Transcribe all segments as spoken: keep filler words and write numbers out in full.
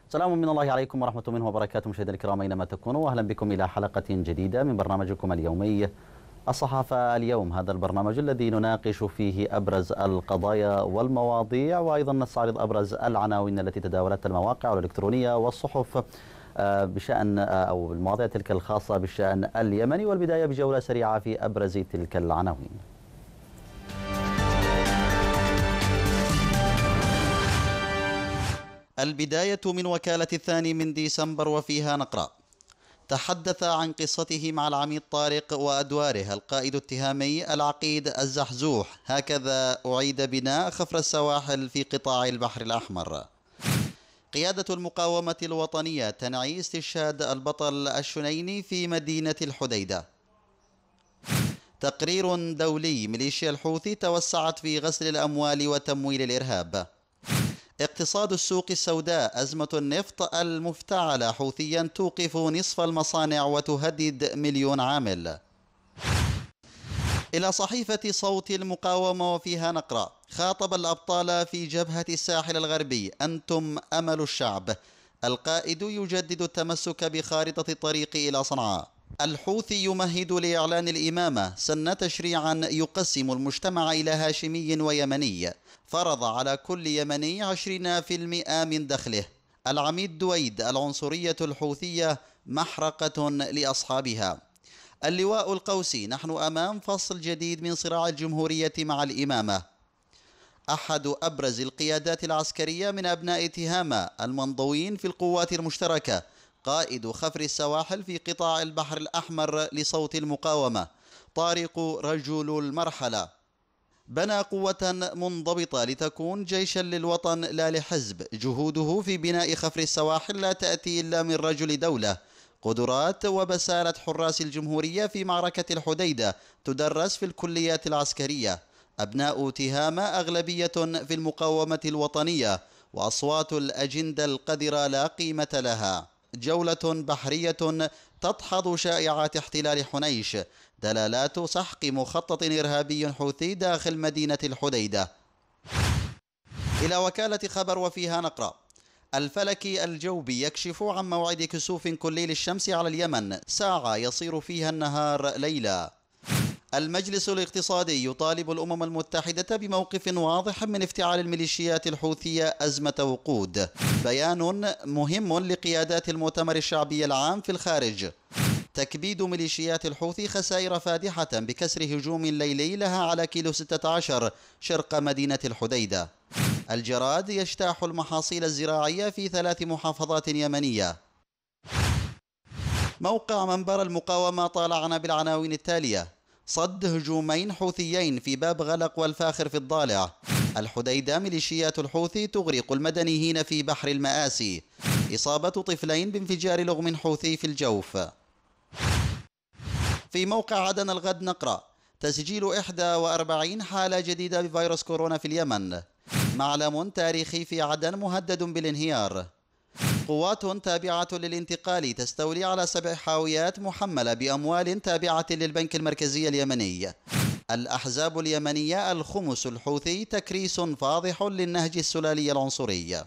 سلام من الله عليكم ورحمة منه وبركاته. مشاهدينا الكرام أينما تكونوا، وأهلا بكم إلى حلقة جديدة من برنامجكم اليومي الصحافة اليوم. هذا البرنامج الذي نناقش فيه أبرز القضايا والمواضيع، وأيضا نستعرض أبرز العناوين التي تداولتها المواقع الإلكترونية والصحف بشأن أو المواضيع تلك الخاصة بالشأن اليمني. والبداية بجولة سريعة في أبرز تلك العناوين. البداية من وكالة الثاني من ديسمبر، وفيها نقرأ: تحدث عن قصته مع العميد طارق وأدواره القائد التهامي العقيد الزحزوح. هكذا أعيد بناء خفر السواحل في قطاع البحر الأحمر. قيادة المقاومة الوطنية تنعي استشهاد البطل الشنيني في مدينة الحديدة. تقرير دولي: ميليشيا الحوثي توسعت في غسل الأموال وتمويل الإرهاب. اقتصاد السوق السوداء: أزمة النفط المفتعلة حوثيا توقف نصف المصانع وتهدد مليون عامل. إلى صحيفة صوت المقاومة، وفيها نقرأ: خاطب الأبطال في جبهة الساحل الغربي: أنتم أمل الشعب. القائد يجدد التمسك بخارطة الطريق إلى صنعاء. الحوثي يمهد لإعلان الإمامة: سن تشريعا يقسم المجتمع إلى هاشمي ويمني، فرض على كل يمني عشرين بالمئة من دخله. العميد دويد: العنصرية الحوثية محرقة لأصحابها. اللواء القوسي: نحن أمام فصل جديد من صراع الجمهورية مع الإمامة. أحد أبرز القيادات العسكرية من أبناء تهامة المنضوين في القوات المشتركة، قائد خفر السواحل في قطاع البحر الأحمر لصوت المقاومة، طارق رجل المرحلة. بنى قوة منضبطة لتكون جيشا للوطن لا لحزب. جهوده في بناء خفر السواحل لا تأتي إلا من رجل دولة. قدرات وبسالة حراس الجمهورية في معركة الحديدة تدرس في الكليات العسكرية. أبناء تهامة أغلبية في المقاومة الوطنية، وأصوات الأجندة القذرة لا قيمة لها. جولة بحرية تدحض شائعات احتلال حنيش. دلالات سحق مخطط إرهابي حوثي داخل مدينة الحديدة. إلى وكالة خبر، وفيها نقرأ: الفلكي الجوبي يكشف عن موعد كسوف كلي للشمس على اليمن، ساعة يصير فيها النهار ليلة. المجلس الاقتصادي يطالب الأمم المتحدة بموقف واضح من افتعال الميليشيات الحوثية أزمة وقود. بيان مهم لقيادات المؤتمر الشعبي العام في الخارج. تكبيد ميليشيات الحوثي خسائر فادحة بكسر هجوم ليلي لها على كيلو ستة عشر شرق مدينة الحديدة. الجراد يجتاح المحاصيل الزراعية في ثلاث محافظات يمنية. موقع منبر المقاومة طالعنا بالعناوين التالية: صد هجومين حوثيين في باب غلق والفاخر في الضالع. الحديدة: ميليشيات الحوثي تغرق المدنيين في بحر المآسي. إصابة طفلين بانفجار لغم حوثي في الجوف. في موقع عدن الغد نقرأ: تسجيل إحدى وأربعين حالة جديدة بفيروس كورونا في اليمن. معلم تاريخي في عدن مهدد بالانهيار. قوات تابعة للانتقال تستولي على سبع حاويات محملة بأموال تابعة للبنك المركزي اليمني. الأحزاب اليمنية: الخمس الحوثي تكريس فاضح للنهج السلالي العنصري.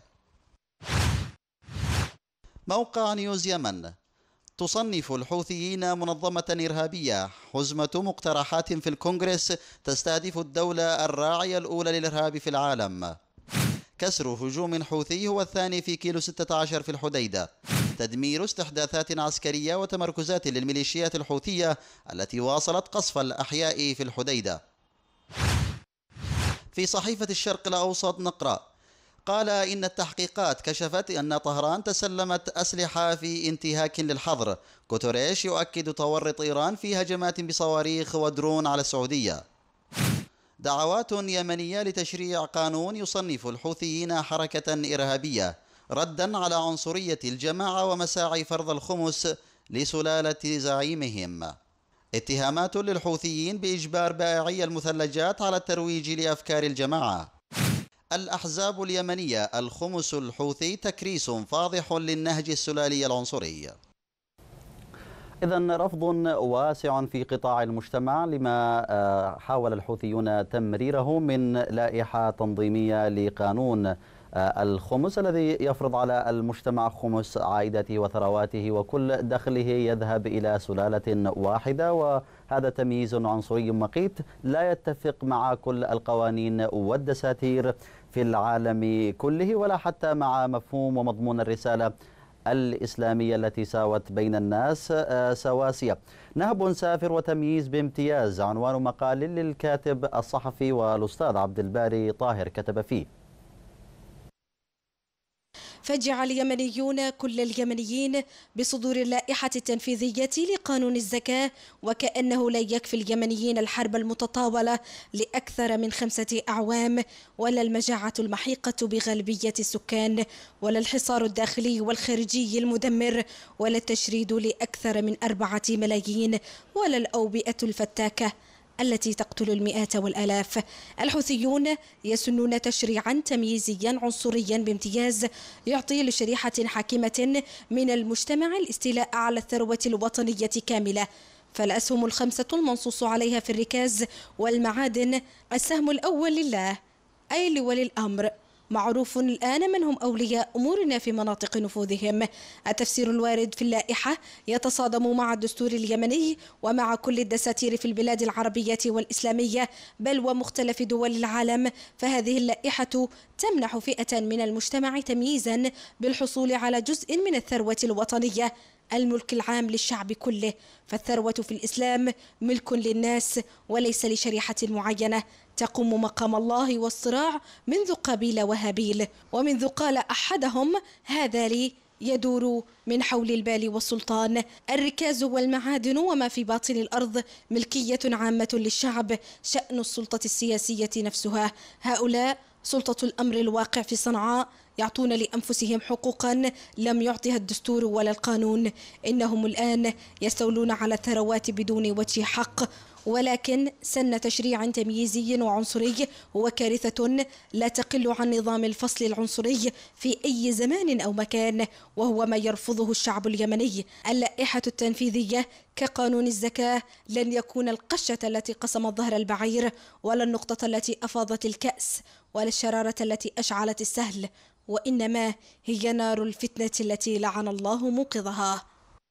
موقع نيوز يمن: تصنف الحوثيين منظمة إرهابية. حزمة مقترحات في الكونغرس تستهدف الدولة الراعية الأولى للإرهاب في العالم. كسر هجوم حوثي هو الثاني في كيلو ستة عشر في الحديدة. تدمير استحداثات عسكرية وتمركزات للميليشيات الحوثية التي واصلت قصف الأحياء في الحديدة. في صحيفة الشرق الأوسط نقرأ: قال إن التحقيقات كشفت أن طهران تسلمت أسلحة في انتهاك للحظر. كوتوريش يؤكد تورط إيران في هجمات بصواريخ ودرون على السعودية. دعوات يمنية لتشريع قانون يصنف الحوثيين حركة إرهابية، ردا على عنصرية الجماعة ومساعي فرض الخمس لسلالة زعيمهم. اتهامات للحوثيين بإجبار بائعي المثلجات على الترويج لأفكار الجماعة. الأحزاب اليمنية: الخمس الحوثي تكريس فاضح للنهج السلالي العنصري. إذن رفض واسع في قطاع المجتمع لما حاول الحوثيون تمريره من لائحة تنظيمية لقانون الخمس الذي يفرض على المجتمع خمس عائدته وثرواته، وكل دخله يذهب إلى سلالة واحدة، وهذا تمييز عنصري مقيت لا يتفق مع كل القوانين والدساتير في العالم كله، ولا حتى مع مفهوم ومضمون الرسالة الإسلامية التي ساوت بين الناس سواسية. نهب سافر وتمييز بامتياز عنوان مقال للكاتب الصحفي والأستاذ عبد الباري طاهر كتب فيه: فجع اليمنيون كل اليمنيين بصدور اللائحة التنفيذية لقانون الزكاة، وكأنه لا يكفي اليمنيين الحرب المتطاولة لأكثر من خمسة أعوام، ولا المجاعة المحيقة بغالبية السكان، ولا الحصار الداخلي والخارجي المدمر، ولا التشريد لأكثر من أربعة ملايين، ولا الأوبئة الفتاكة التي تقتل المئات والآلاف. الحوثيون يسنون تشريعا تمييزيا عنصريا بامتياز يعطي لشريحة حاكمة من المجتمع الاستيلاء على الثروة الوطنية كاملة، فالأسهم الخمسة المنصوص عليها في الركاز والمعادن السهم الأول لله أي لولي الأمر. معروف الآن من هم أولياء أمورنا في مناطق نفوذهم. التفسير الوارد في اللائحة يتصادم مع الدستور اليمني ومع كل الدساتير في البلاد العربية والإسلامية بل ومختلف دول العالم، فهذه اللائحة تمنح فئة من المجتمع تمييزا بالحصول على جزء من الثروة الوطنية، الملك العام للشعب كله، فالثروة في الإسلام ملك للناس وليس لشريحة معينة تقوم مقام الله والصراع منذ قابيل وهابيل، ومنذ قال أحدهم هذا لي يدور من حول البال والسلطان. الركاز والمعادن وما في باطن الأرض ملكية عامة للشعب، شأن السلطة السياسية نفسها. هؤلاء سلطة الأمر الواقع في صنعاء يعطون لأنفسهم حقوقا لم يعطها الدستور ولا القانون. إنهم الآن يستولون على الثروات بدون وجه حق، ولكن سن تشريع تمييزي وعنصري هو كارثة لا تقل عن نظام الفصل العنصري في أي زمان أو مكان، وهو ما يرفضه الشعب اليمني. اللائحة التنفيذية كقانون الزكاة لن يكون القشة التي قسمت ظهر البعير، ولا النقطة التي أفاضت الكأس، ولا الشرارة التي أشعلت السهل، وإنما هي نار الفتنة التي لعن الله موقظها.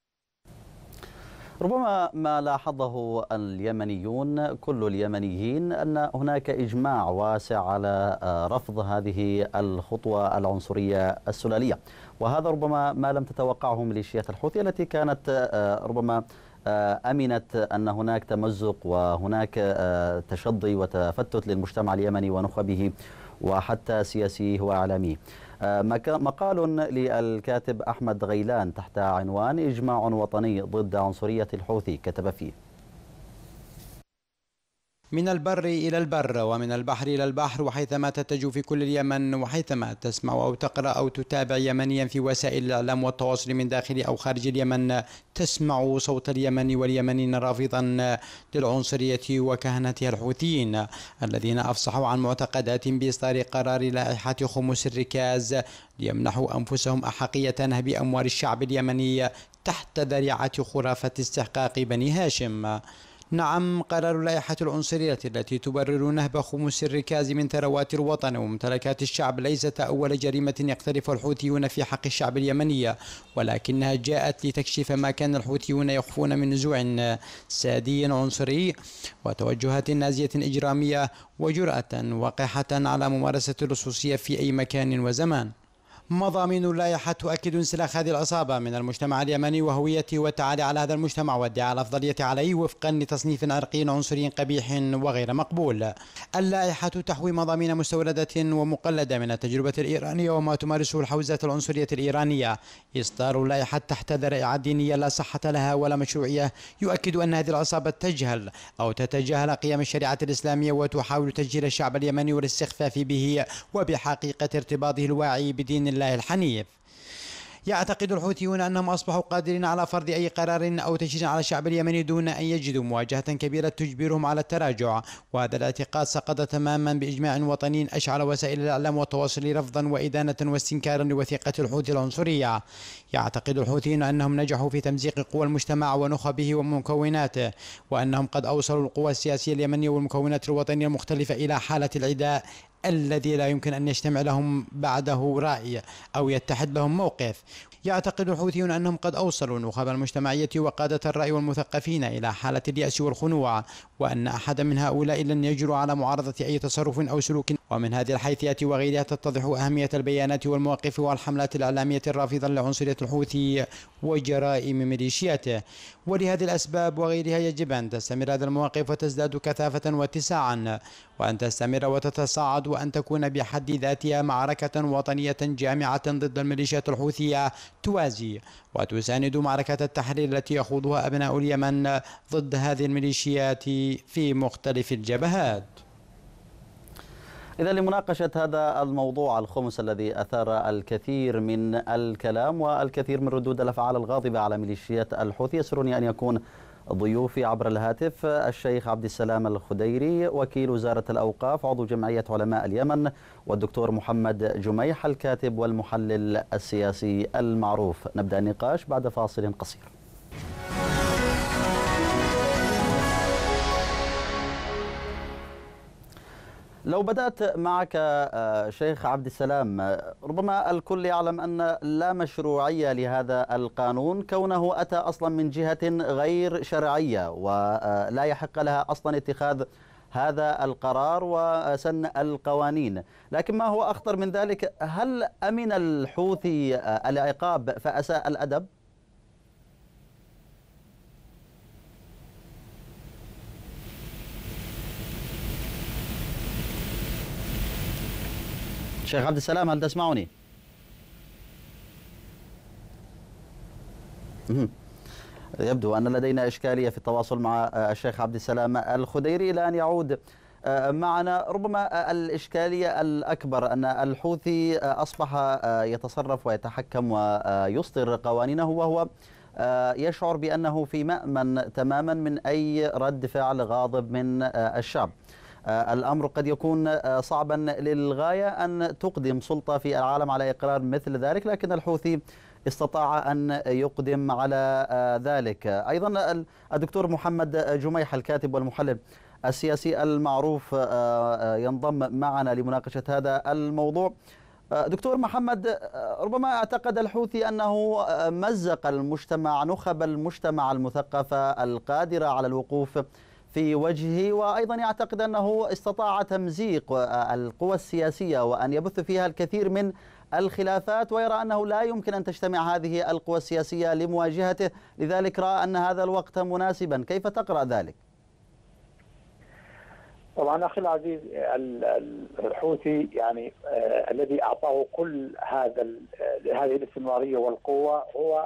ربما ما لاحظه اليمنيون كل اليمنيين أن هناك إجماع واسع على رفض هذه الخطوة العنصرية السلالية، وهذا ربما ما لم تتوقعه ميليشيات الحوثي التي كانت ربما أمنت أن هناك تمزق وهناك تشظي وتفتت للمجتمع اليمني ونخبه وحتى سياسيه وإعلاميه. مقال للكاتب أحمد غيلان تحت عنوان إجماع وطني ضد عنصرية الحوثي كتب فيه: من البر إلى البر ومن البحر إلى البحر، وحيثما تتج في كل اليمن، وحيثما تسمع أو تقرأ أو تتابع يمنيا في وسائل الإعلام والتواصل من داخل أو خارج اليمن، تسمع صوت اليمن واليمنيين رافضا للعنصرية وكهنتها الحوثيين الذين أفصحوا عن معتقدات بإصدار قرار لائحة خمس الركاز ليمنحوا أنفسهم أحقية نهب أموال الشعب اليمني تحت ذريعة خرافة استحقاق بني هاشم. نعم، قرار اللائحة العنصرية التي تبرر نهب خمس الركاز من ثروات الوطن وممتلكات الشعب ليست أول جريمة يقترفها الحوثيون في حق الشعب اليمني، ولكنها جاءت لتكشف ما كان الحوثيون يخفون من نزوع سادي عنصري وتوجهات نازية إجرامية وجرأة وقحة على ممارسة اللصوصية في أي مكان وزمان. مضامين اللائحة تؤكد انسلاخ هذه العصابة من المجتمع اليمني وهويته والتعالي على هذا المجتمع وادعاء الأفضلية عليه وفقا لتصنيف عرقي عنصري قبيح وغير مقبول. اللائحة تحوي مضامين مستوردة ومقلدة من التجربة الإيرانية وما تمارسه الحوزة العنصرية الإيرانية. إصدار اللائحة تحت ذرائع دينية لا صحة لها ولا مشروعية يؤكد أن هذه العصابة تجهل أو تتجاهل قيم الشريعة الإسلامية وتحاول تجهيل الشعب اليمني والاستخفاف به وبحقيقة ارتباطه الواعي بدين الله الحنيف. يعتقد الحوثيون أنهم أصبحوا قادرين على فرض أي قرار أو تشريع على الشعب اليمني دون أن يجدوا مواجهة كبيرة تجبرهم على التراجع، وهذا الاعتقاد سقط تماما بإجماع وطني أشعل وسائل الإعلام والتواصل رفضا وإدانة واستنكارا لوثيقة الحوثي العنصرية. يعتقد الحوثيون أنهم نجحوا في تمزيق قوى المجتمع ونخبه ومكوناته، وأنهم قد أوصلوا القوى السياسية اليمنية والمكونات الوطنية المختلفة إلى حالة العداء الذي لا يمكن أن يجتمع لهم بعده رأي أو يتحد لهم موقف. يعتقد الحوثيون أنهم قد أوصلوا النخب المجتمعية وقادة الرأي والمثقفين إلى حالة اليأس والخنوع، وأن أحد من هؤلاء لن يجرؤ على معارضة أي تصرف أو سلوك. ومن هذه الحيثيات وغيرها تتضح أهمية البيانات والمواقف والحملات الإعلامية الرافضة لعنصرية الحوثي وجرائم ميليشياته. ولهذه الأسباب وغيرها يجب أن تستمر هذه المواقف وتزداد كثافة واتساعا، وأن تستمر وتتصاعد، وأن تكون بحد ذاتها معركة وطنية جامعة ضد الميليشيات الحوثية توازي وتساند معركة التحرير التي يخوضها أبناء اليمن ضد هذه الميليشيات في مختلف الجبهات. إذا لمناقشة هذا الموضوع الخمس الذي أثار الكثير من الكلام والكثير من ردود الأفعال الغاضبة على ميليشيات الحوثي، يسرني أن يكون ضيوفي عبر الهاتف الشيخ عبد السلام الخديري وكيل وزارة الأوقاف عضو جمعية علماء اليمن، والدكتور محمد جميح الكاتب والمحلل السياسي المعروف. نبدأ النقاش بعد فاصل قصير. لو بدأت معك شيخ عبد السلام، ربما الكل يعلم أن لا مشروعية لهذا القانون كونه أتى أصلا من جهة غير شرعية ولا يحق لها أصلا اتخاذ هذا القرار وسن القوانين. لكن ما هو أخطر من ذلك، هل أمن الحوثي العقاب فأساء الأدب؟ شيخ عبد السلام، هل تسمعني؟ يبدو أن لدينا إشكالية في التواصل مع الشيخ عبد السلام الخديري. إلى أن يعود معنا، ربما الإشكالية الأكبر أن الحوثي أصبح يتصرف ويتحكم ويصدر قوانينه وهو يشعر بأنه في مأمن تماما من أي رد فعل غاضب من الشعب. الأمر قد يكون صعبا للغاية أن تقدم سلطة في العالم على إقرار مثل ذلك، لكن الحوثي استطاع أن يقدم على ذلك. أيضا الدكتور محمد جميح الكاتب والمحلل السياسي المعروف ينضم معنا لمناقشة هذا الموضوع. دكتور محمد، ربما اعتقد الحوثي أنه مزق المجتمع، نخب المجتمع المثقفة القادرة على الوقوف في وجهه، وأيضا يعتقد أنه استطاع تمزيق القوى السياسية وأن يبث فيها الكثير من الخلافات، ويرى أنه لا يمكن أن تجتمع هذه القوى السياسية لمواجهته، لذلك رأى أن هذا الوقت مناسبا. كيف تقرأ ذلك؟ طبعا أخي العزيز، الحوثي يعني آه الذي أعطاه كل هذا هذه الاستمرارية والقوة هو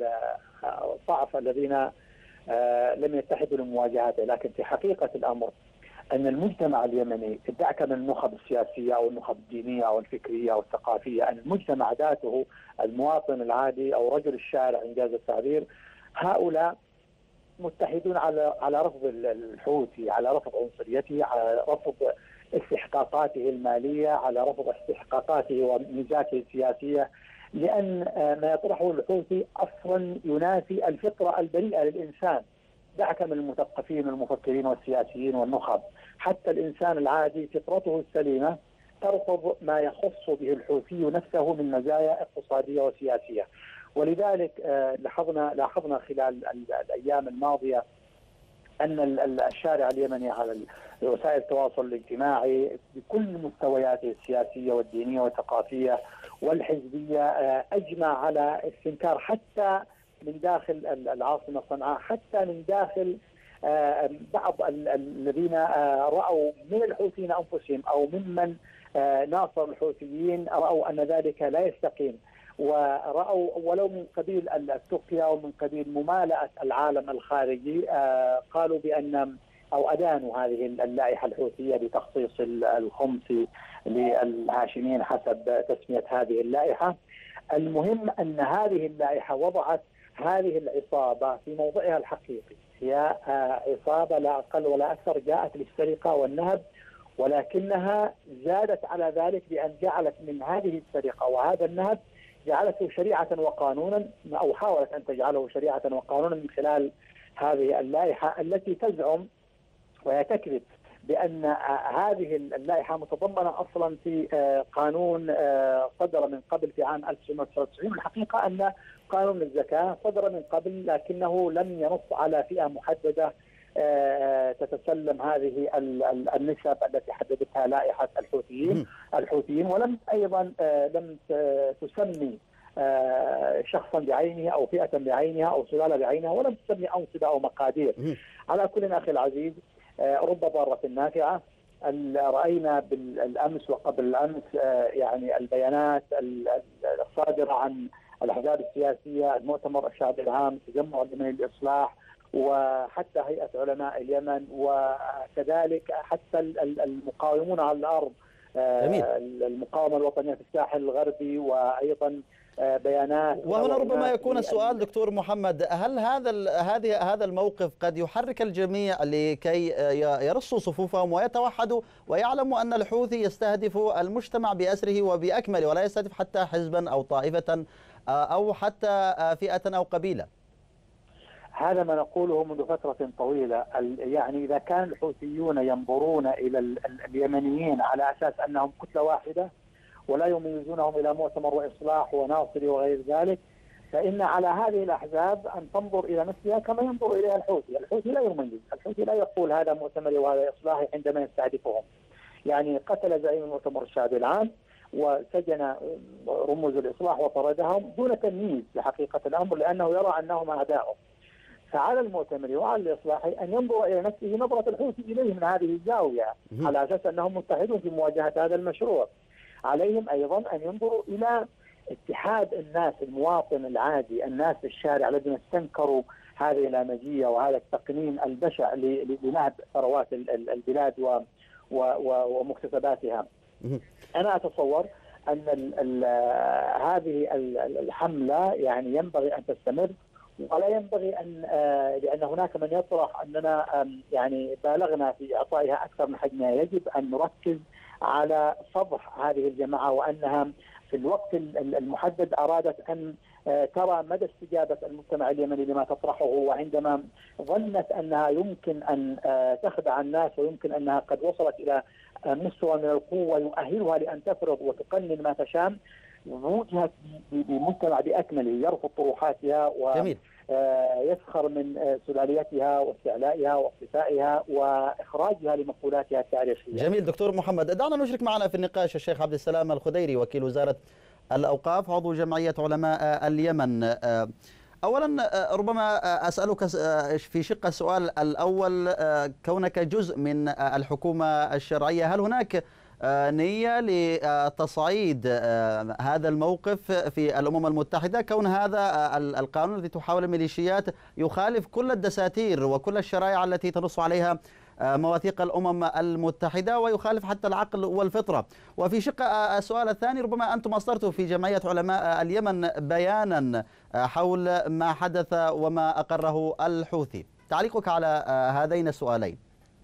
الضعف الذين آه لم يتحدوا لمواجهته. لكن في حقيقة الأمر أن المجتمع اليمني، دعك من النخب السياسية أو النخب الدينية أو الفكرية أو الثقافية، أن المجتمع ذاته، المواطن العادي أو رجل الشارع إنجاز التعبير، هؤلاء متحدون على على رفض الحوثي، على رفض عنصريته، على رفض استحقاقاته المالية، على رفض استحقاقاته وميزاته السياسية، لأن ما يطرحه الحوثي أصلا ينافي الفطرة البريئة للإنسان. دعك من المثقفين والمفكرين والسياسيين والنخب، حتى الإنسان العادي فطرته السليمة ترفض ما يخص به الحوثي نفسه من مزايا اقتصادية وسياسية. ولذلك لاحظنا لاحظنا خلال الأيام الماضية أن الشارع اليمني على وسائل التواصل الاجتماعي بكل مستوياته السياسية والدينية والثقافية والحزبية أجمع على استنكار، حتى من داخل العاصمة صنعاء، حتى من داخل بعض الذين رأوا من الحوثيين أنفسهم أو ممن ناصر الحوثيين رأوا أن ذلك لا يستقيم، ورأوا ولو من قبيل السقيا ومن قبيل ممالأة العالم الخارجي، قالوا بأن أو أدانوا هذه اللائحة الحوثية بتخصيص الخمس للهاشميين حسب تسمية هذه اللائحة. المهم أن هذه اللائحة وضعت هذه العصابة في موضعها الحقيقي، هي عصابة لا أقل ولا أكثر جاءت للسرقة والنهب، ولكنها زادت على ذلك بأن جعلت من هذه السرقة وهذا النهب جعلته شريعة وقانونا، أو حاولت أن تجعله شريعة وقانونا من خلال هذه اللائحة التي تزعم وهي تكذب بأن هذه اللائحة متضمنة أصلا في قانون صدر من قبل في عام ألف وتسعمائة وتسعة وتسعين. الحقيقة أن قانون الزكاة صدر من قبل لكنه لم ينص على فئة محددة تتسلم هذه النسب التي حددتها لائحة الحوثيين الحوثيين ولم أيضا لم تسمي شخصا بعينه أو فئة بعينها أو سلالة بعينها، ولم تسمي أنصبة أو مقادير. على كل أخي العزيز، رب ضارة نافعة. رأينا بالأمس وقبل الأمس يعني البيانات الصادرة عن الأحزاب السياسية، المؤتمر الشعبي العام، تجمع اليمني للإصلاح، وحتى هيئة علماء اليمن، وكذلك حتى المقاومون على الأرض، جميل. المقاومة الوطنية في الساحل الغربي، وأيضا بيانات. وهنا ربما يكون السؤال دكتور محمد، هل هذا هذه هذا الموقف قد يحرك الجميع لكي يرصوا صفوفهم ويتوحدوا ويعلموا أن الحوثي يستهدف المجتمع بأسره وبأكمله، ولا يستهدف حتى حزبا أو طائفة أو حتى فئة أو قبيلة؟ هذا ما نقوله منذ فترة طويلة. يعني إذا كان الحوثيون ينظرون إلى اليمنيين على أساس أنهم كتلة واحدة ولا يميزونهم إلى مؤتمر وإصلاح وناصري وغير ذلك، فإن على هذه الأحزاب أن تنظر إلى نفسها كما ينظر إليها الحوثي. الحوثي لا يميز، الحوثي لا يقول هذا مؤتمري وهذا إصلاحي عندما يستهدفهم. يعني قتل زعيم المؤتمر الشعبي العام وسجن رموز الإصلاح وطردهم دون تمييز لحقيقة الأمر، لأنه يرى أنهم أعداؤه. فعلى المؤتمر وعلى الإصلاحي أن ينظر إلى نفسه نظرة الحوثي إليه من هذه الزاوية على أساس أنهم متحدون في مواجهة هذا المشروع. عليهم أيضا أن ينظروا إلى اتحاد الناس، المواطن العادي، الناس في الشارع الذين استنكروا هذه الهمجية وهذا التقنين البشع لنهب ثروات البلاد ومكتسباتها. أنا أتصور أن ال ال هذه الحملة يعني ينبغي أن تستمر، ولا ينبغي أن لأن هناك من يطرح أننا يعني بالغنا في إعطائها أكثر من حجمها. يجب أن نركز على فضح هذه الجماعة، وأنها في الوقت المحدد أرادت أن ترى مدى استجابة المجتمع اليمني لما تطرحه، وعندما ظنت أنها يمكن أن تخدع الناس ويمكن أنها قد وصلت إلى مستوى من القوة يؤهلها لأن تفرض وتقنن ما تشاء، وجهت بمجتمع بأكمله يرفض طروحاتها ويسخر من سلاليتها واستعلائها واختفائها وإخراجها لمقولاتها التاريخية. جميل دكتور محمد، دعنا نشرك معنا في النقاش الشيخ عبد السلام الخديري، وكيل وزارة الأوقاف، عضو جمعية علماء اليمن. أولا ربما أسألك في شق السؤال الأول، كونك جزء من الحكومة الشرعية، هل هناك نية لتصعيد هذا الموقف في الأمم المتحدة، كون هذا القانون الذي تحاول الميليشيات يخالف كل الدساتير وكل الشرائع التي تنص عليها مواثيق الأمم المتحدة، ويخالف حتى العقل والفطرة؟ وفي شق السؤال الثاني، ربما أنتم أصدرتوا في جمعية علماء اليمن بيانا حول ما حدث وما أقره الحوثي، تعليقك على هذين السؤالين؟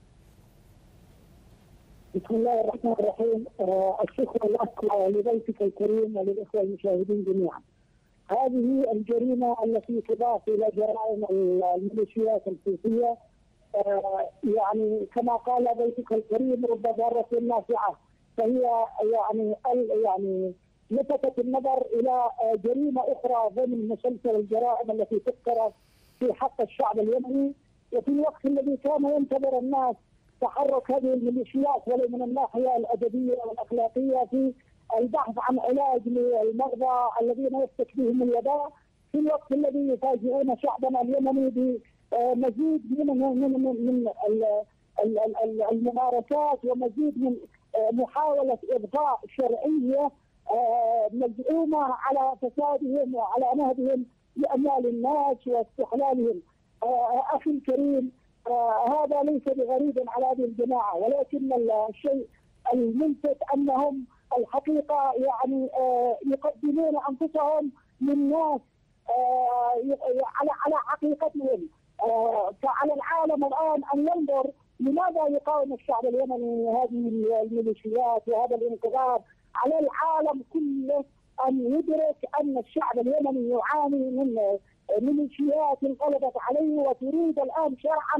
بسم الله الرحمن الرحيم. الشكر لك ولضيفك الكريم وللإخوة المشاهدين جميعا. هذه الجريمة التي تضاف إلى جرائم الميليشيات الحوثية، يعني كما قال ضيفك الكريم رب ضارة نافعة، فهي يعني يعني لفتت النظر إلى جريمة أخرى ضمن مسلسل الجرائم التي تذكر في حق الشعب اليمني. وفي الوقت الذي كان ينتظر الناس تحرك هذه الميليشيات ولو من الناحية الأدبية والأخلاقية في البحث عن علاج للمرضى الذين يفتك بهم الوباء، في الوقت الذي يفاجئون شعبنا اليمني بمزيد من من من من الممارسات ومزيد من محاولة إبقاء شرعية مزعومة على فسادهم وعلى نهبهم لأموال الناس واستحلالهم. أخي الكريم، آه هذا ليس بغريب على هذه الجماعة، ولكن الشيء الملفت أنهم الحقيقة يعني آه يقدمون أنفسهم للناس آه على على حقيقتهم. آه فعلى العالم الآن أن ينظر لماذا يقاوم الشعب اليمني هذه الميليشيات وهذا الانقلاب. على العالم كله أن يدرك أن الشعب اليمني يعاني من ميليشيات انقلبت عليه وتريد الآن شرعنة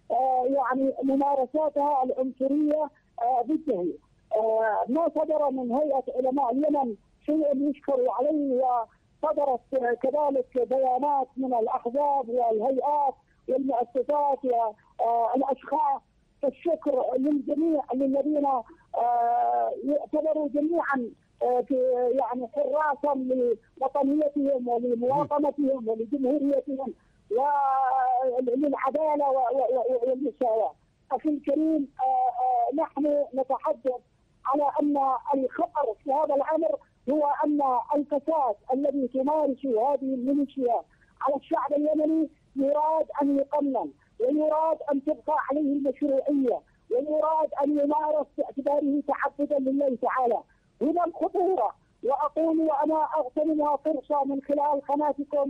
يعني ممارساتها العنصريه ضده. ما صدر من هيئه علماء اليمن شيء يشكر عليه، وصدرت كذلك بيانات من الاحزاب والهيئات والمؤسسات والاشخاص. الشكر للجميع الذين يعتبروا جميعا يعني حراسا لوطنيتهم ولمواطنتهم ولجمهوريتهم وللعداله والمساواه. اخي الكريم، نحن نتحدث على ان الخطر في هذا الامر هو ان الفساد الذي تمارس هذه الميليشيا على الشعب اليمني يراد ان يقنن، ويراد ان تبقى عليه المشروعيه، ويراد ان يمارس باعتباره تعبدا لله تعالى. هنا الخطوره، واقول وانا اغتنمها فرصه من خلال قناتكم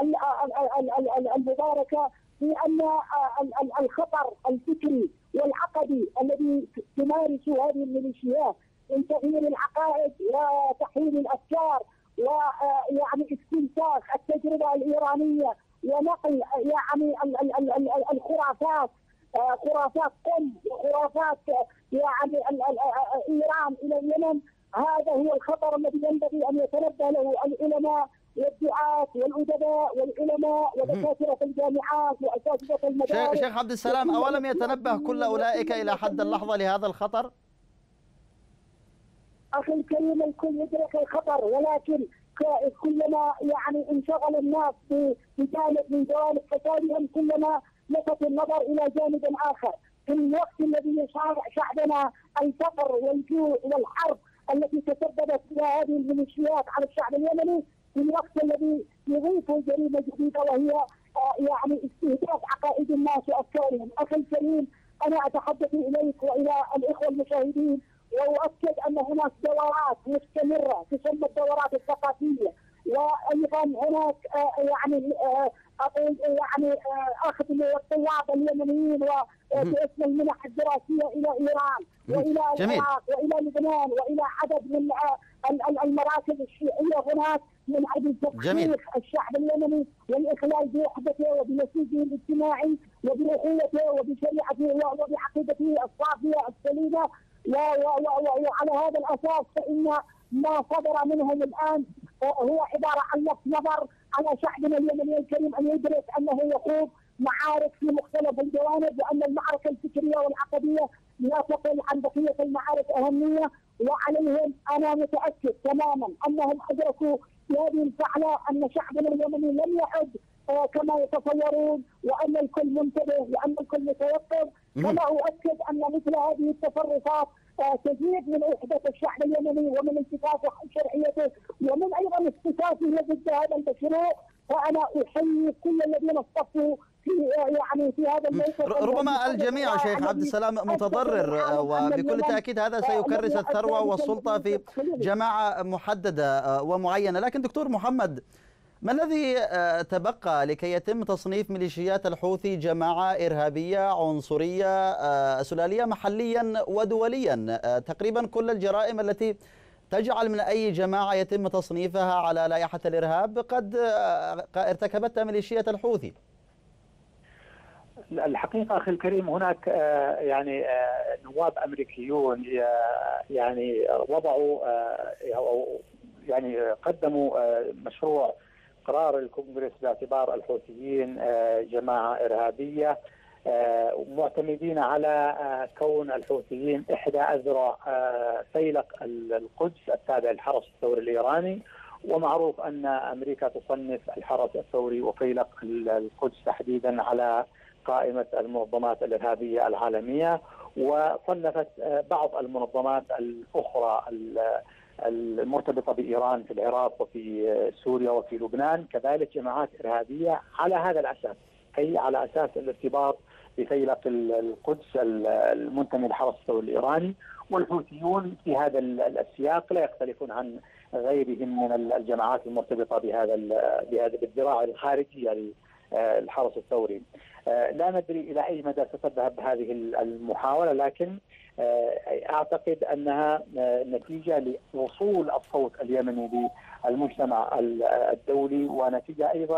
المباركه بان الخطر الفكري والعقدي الذي تمارس هذه الميليشيات من تغيير العقائد وتحويل الافكار ويعني استنساخ التجربه الايرانيه ونقل يعني الخرافات، خرافات قم وخرافات يعني ايران الى اليمن. هذا هو الخطر الذي ينبغي ان يتنبه له العلماء والدعاة والأدباء والعلماء ودكاترة الجامعات وأساتذة المدارس. شيخ عبد السلام، أولم يتنبه كل أولئك إلى حد اللحظة لهذا الخطر؟ أخي الكريم، الكل يدرك الخطر، ولكن كلما يعني انشغل الناس بجانب من جوانب فسادهم كلما لفت النظر إلى جانب آخر. في الوقت الذي يشعر شعبنا الفقر والجوع والحرب التي تسببت فيها هذه الميليشيات على الشعب اليمني، في الوقت الذي يضيف جريمه جديده وهي يعني استهداف عقائد الناس وافكارهم. اخي الكريم، انا اتحدث اليك والى الاخوه المشاهدين واؤكد ان هناك دورات مستمره تسمى الدورات الثقافيه، وايضا هناك يعني اقول يعني اخذ الطلاب اليمنيين وباسم المنح الدراسيه الى ايران والى العراق والى لبنان والى عدد من المراكز الشيعيه هناك من اجل تفكيك الشعب اليمني والاخلال بوحدته وبنسيجه الاجتماعي وباخوته وبشريعته وبعقيدته الصافيه السليمه. وعلى هذا الاساس فان ما صدر منهم الان هو عباره عن لفت نظر على شعبنا اليمني الكريم ان يدرك انه يخوض معارك في مختلف الجوانب، وان المعركه الفكريه والعقديه لا تقل عن بقيه المعارك اهميه، وعليهم انا متاكد تماما انهم ادركوا في هذه الفعله ان شعبنا اليمني لم يعد كما يتصورون، وان الكل منتبه وان الكل متوقف. كما اؤكد ان مثل هذه التصرفات تزيد من وحده الشعب اليمني ومن انتكاس شرعيته ومن ايضا استفافه ضد هذا المشروع. فانا احيي كل الذين اصطفوا في يعني في هذا الموقف. ربما الجميع شيخ عبد السلام متضرر، وبكل تاكيد هذا سيكرس الثروه والسلطه في جماعه محدده ومعينه. لكن دكتور محمد، ما الذي تبقى لكي يتم تصنيف ميليشيات الحوثي جماعة إرهابية عنصرية سلالية محليا ودوليا؟ تقريبا كل الجرائم التي تجعل من أي جماعة يتم تصنيفها على لائحة الإرهاب قد ارتكبتها ميليشيات الحوثي. الحقيقة أخي الكريم، هناك يعني نواب أمريكيون يعني وضعوا يعني قدموا مشروع قرار الكونغرس باعتبار الحوثيين جماعة إرهابية، معتمدين على كون الحوثيين إحدى أذرع فيلق القدس التابع للحرس الثوري الإيراني. ومعروف أن أمريكا تصنف الحرس الثوري وفيلق القدس تحديدا على قائمة المنظمات الإرهابية العالمية، وصنفت بعض المنظمات الأخرى المرتبطة بإيران في العراق وفي سوريا وفي لبنان كذلك جماعات إرهابية على هذا الأساس، أي على أساس الارتباط بفيلق القدس المنتمي للحرس الثوري الإيراني. والحوثيون في هذا السياق لا يختلفون عن غيرهم من الجماعات المرتبطة بهذا بهذا بالذراع الخارجية للحرس الثوري. لا ندري إلى أي مدى ستذهب هذه المحاولة، لكن أعتقد أنها نتيجة لوصول الصوت اليمني للمجتمع الدولي، ونتيجة أيضا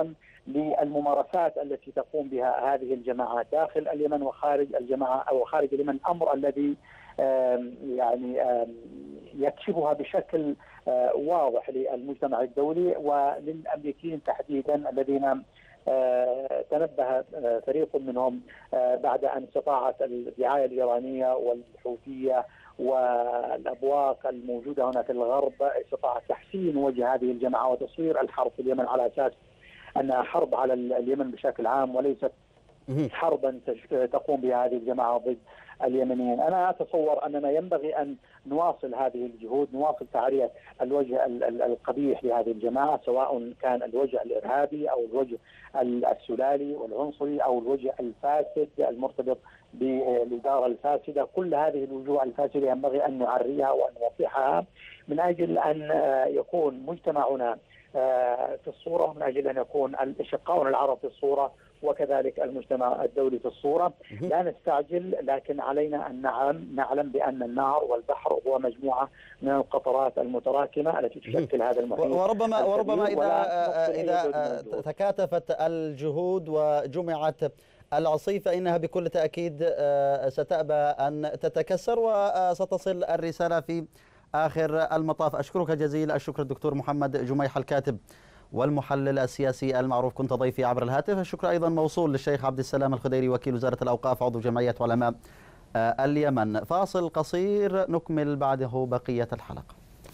للممارسات التي تقوم بها هذه الجماعات داخل اليمن وخارج الجماعة أو خارج اليمن، أمر الذي يعني يكشفها بشكل واضح للمجتمع الدولي وللأمريكيين تحديدا، الذين تنبه فريق منهم بعد أن استطاعت الدعاية الإيرانية والحوثية والأبواق الموجودة هنا في الغرب استطاعت تحسين وجه هذه الجماعة وتصوير الحرب في اليمن على أساس أنها حرب على اليمن بشكل عام وليست حربا تقوم بها هذه الجماعة ضد اليمنيين. أنا أتصور أننا ينبغي أن نواصل هذه الجهود، نواصل تعرية الوجه القبيح لهذه الجماعة، سواء كان الوجه الإرهابي أو الوجه السلالي والعنصري أو الوجه الفاسد المرتبط بالإدارة الفاسدة. كل هذه الوجوه الفاسدة ينبغي أن نعريها وأن نوضحها من أجل أن يكون مجتمعنا في الصورة، من أجل أن يكون الأشقاء العرب في الصورة وكذلك المجتمع الدولي في الصورة. لا نستعجل، لكن علينا أن نعلم نعلم بأن النهر والبحر هو مجموعة من القطرات المتراكمة التي تشكل هذا المحيط. وربما وربما إذا إذا تكاتفت الجهود وجمعت العصي فإنها بكل تأكيد ستأبى أن تتكسر وستصل الرسالة في آخر المطاف. أشكرك جزيل الشكر الدكتور محمد جميح الكاتب والمحلل السياسي المعروف، كنت ضيفي عبر الهاتف. الشكر أيضا موصول للشيخ عبد السلام الخديري وكيل وزارة الأوقاف عضو جمعية علماء اليمن. فاصل قصير نكمل بعده بقية الحلقة.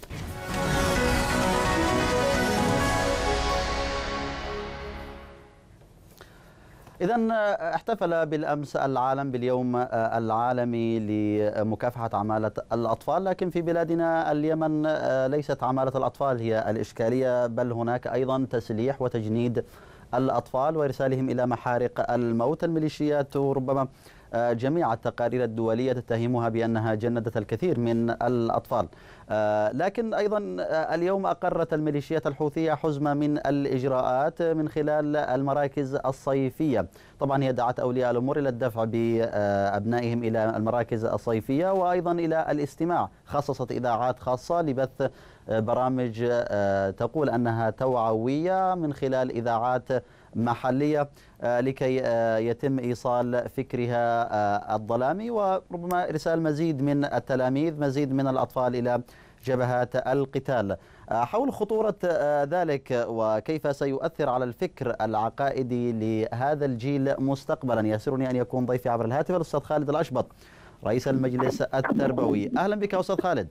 إذن احتفل بالأمس العالم باليوم العالمي لمكافحة عمالة الأطفال، لكن في بلادنا اليمن ليست عمالة الأطفال هي الإشكالية، بل هناك أيضا تسليح وتجنيد الأطفال وإرسالهم إلى محارق الموت. الميليشيات ربما جميع التقارير الدولية تتهمها بأنها جندت الكثير من الأطفال، لكن أيضا اليوم أقرت الميليشيات الحوثية حزمة من الإجراءات من خلال المراكز الصيفية. طبعا هي دعت أولياء الأمور إلى الدفع بأبنائهم إلى المراكز الصيفية وأيضا إلى الاستماع. خصصت إذاعات خاصة لبث برامج تقول أنها توعوية من خلال إذاعات محلية لكي يتم إيصال فكرها الظلامي وربما إرسال مزيد من التلاميذ مزيد من الأطفال إلى جبهات القتال. حول خطورة ذلك وكيف سيؤثر على الفكر العقائدي لهذا الجيل مستقبلا يسرني أن يكون ضيفي عبر الهاتف الأستاذ خالد الأشبط رئيس المجلس التربوي. أهلا بك أستاذ خالد.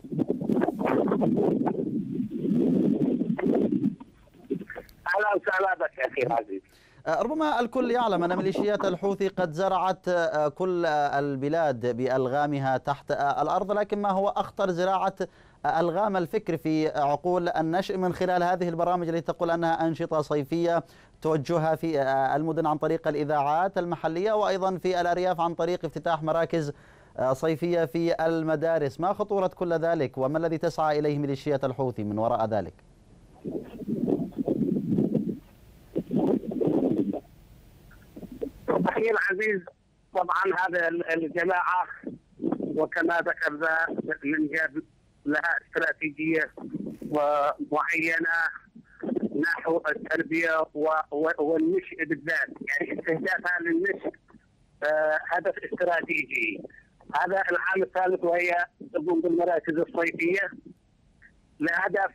أهلا وسهلا بك أخي العزيز. ربما الكل يعلم أن ميليشيات الحوثي قد زرعت كل البلاد بألغامها تحت الأرض، لكن ما هو أخطر زراعة ألغام الفكر في عقول النشء من خلال هذه البرامج التي تقول أنها أنشطة صيفية توجهها في المدن عن طريق الإذاعات المحلية وأيضا في الأرياف عن طريق افتتاح مراكز صيفية في المدارس. ما خطورة كل ذلك وما الذي تسعى إليه ميليشيات الحوثي من وراء ذلك؟ أخي العزيز، طبعا هذا الجماعة وكما ذكرنا من جد لها استراتيجية معينة نحو التربية والنشء بالذات، يعني استهدافها للنشء هدف استراتيجي. هذا العام الثالث وهي تقوم بالمراكز الصيفية لهدف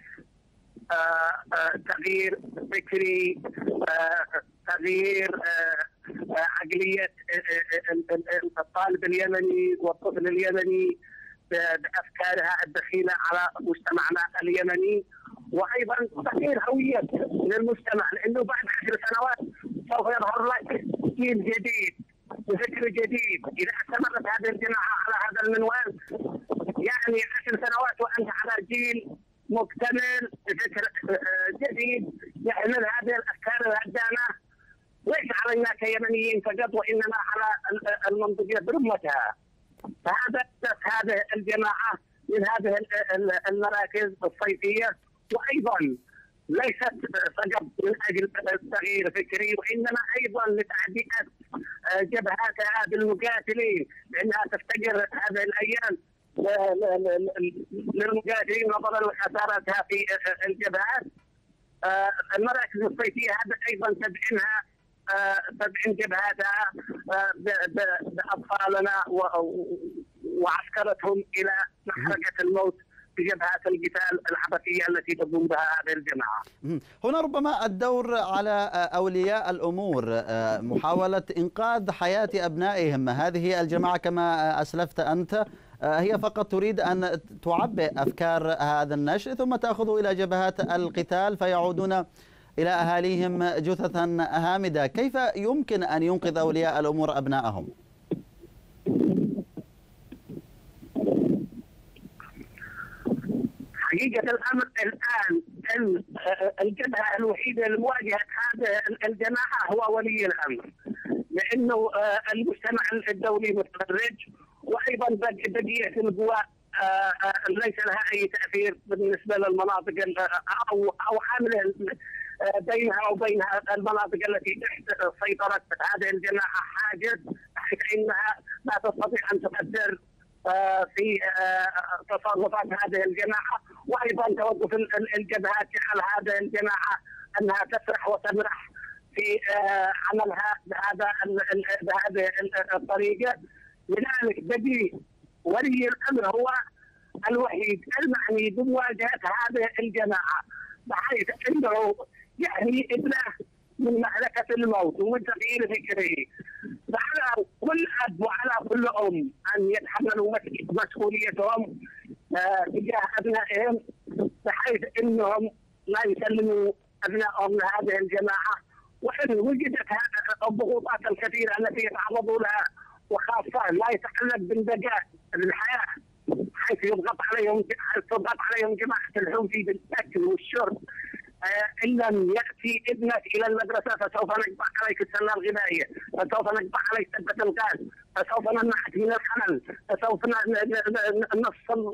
تغيير فكري، تغيير عقلية الطالب اليمني والطفل اليمني بأفكارها الدخيلة على مجتمعنا اليمني، وأيضا تغيير هوية للمجتمع، لأنه بعد عشر سنوات سوف يظهر لك جيل جديد وفكر جديد. إذا استمرت هذه الجماعة على هذا المنوال يعني عشر سنوات وأنت على جيل مكتمل بفكر جديد يحمل هذه الأفكار الهدامة، ليس علينا كيمنيين فقط وإنما على المنطقة برمتها. فهذا هذه الجماعة من هذه المراكز الصيفية، وأيضا ليست فقط من أجل تغيير فكري وإنما أيضا لتعدئة جبهاتها بالمقاتلين، لأنها تفتقر هذه الأيام للمقاتلين نظرا لخسارتها في الجبهات. المراكز الصيفيه هذا ايضا تدعمها تدعم جبهاتها باطفالنا وعسكرتهم الى محرقه الموت بجبهات القتال العبثيه التي تقوم بها هذه الجماعه. هنا ربما الدور على اولياء الامور، محاوله انقاذ حياه ابنائهم. هذه الجماعه كما اسلفت انت هي فقط تريد ان تعبئ افكار هذا النشء ثم تاخذ الى جبهات القتال فيعودون الى اهاليهم جثثا هامده. كيف يمكن ان ينقذ اولياء الامور ابنائهم؟ حقيقة الأمر الآن الجبهة الوحيدة لمواجهة هذه الجماعة هو ولي الأمر، لأنه المجتمع الدولي متفرج، وأيضا بقية القوى ليس لها أي تأثير بالنسبة للمناطق أو أو حاملة بينها وبين المناطق التي تحت سيطرة هذه الجماعة حاجز، بحيث أنها لا تستطيع أن تؤثر في تصرفات هذه الجماعة، وايضا توقف الجبهات حال هذه الجماعه انها تسرح وتمرح في عملها بهذا بهذه الطريقه. لذلك بدي ولي الامر هو الوحيد المعني بمواجهه هذه الجماعه، بحيث انه يحمي ابنه من مهلكه الموت ومن تغيير فكره. فعلى كل اب وعلى كل ام ان يتحملوا مسؤوليتهم تجاه ابنائهم، بحيث انهم لا يسلموا ابنائهم لهذه الجماعه. وان وجدت الضغوطات الكثيره التي يتعرضوا لها، وخاصه لا يتعلق بالبقاء بالحياه، حيث يضغط عليهم حيث تضغط عليهم جماعه الحوثي بالاكل والشرب. إن لم يأتي ابنك إلى المدرسة فسوف نقطع عليك السلة الغذائية، فسوف نقطع عليك سبة الغاز، فسوف نمنعك من الحمل، فسوف نفصل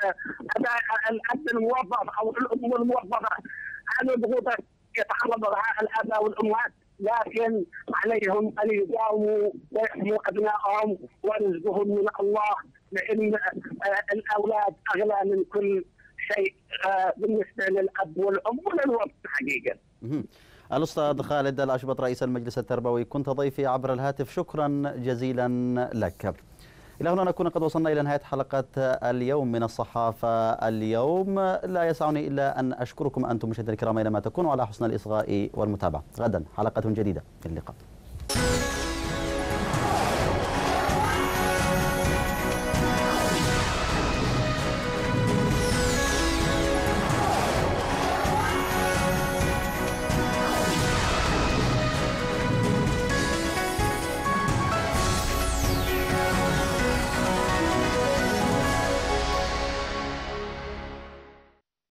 الأب الموظف أو الأم الموظفة. هذه الضغوطات يتعرض لها الآباء والأمهات، لكن عليهم أن يقاوموا ويحموا أبنائهم ورزقهم من الله، لأن الأولاد أغلى من كل شيء بالنسبه للاب والام وللوطن حقيقه. الاستاذ خالد الاشبط رئيس المجلس التربوي كنت ضيفي عبر الهاتف، شكرا جزيلا لك. الى هنا نكون قد وصلنا الى نهايه حلقه اليوم من الصحافه اليوم. لا يسعني الا ان اشكركم انتم مشاهدينا الكرام اينما تكونوا على حسن الاصغاء والمتابعه. غدا حلقه جديده، الى اللقاء.